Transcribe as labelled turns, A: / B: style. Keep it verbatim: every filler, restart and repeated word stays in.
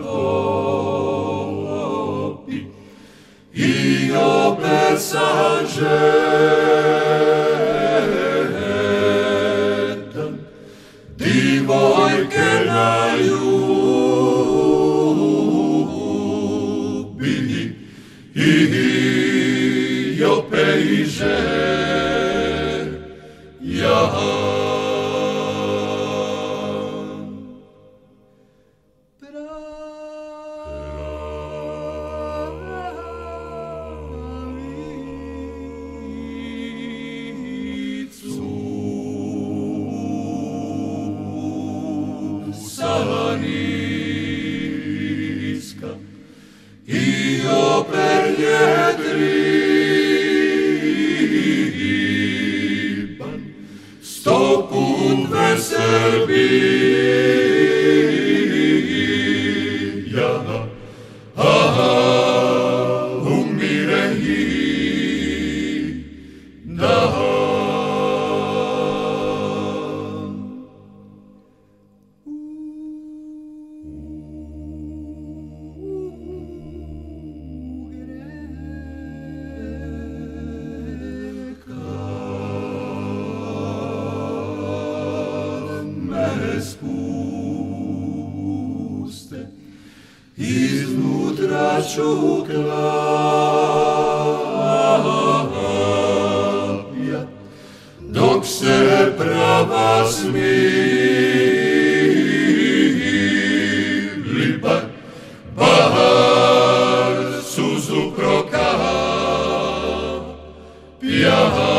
A: raskopi i opet sažetan divojke naljubi i opet i željan. Salaniska i opet jedriban sto put vesel bija, aha, umire i dan. Spuste iznutra ću klavija dok se prava smili, bar, bar suzu prokapja.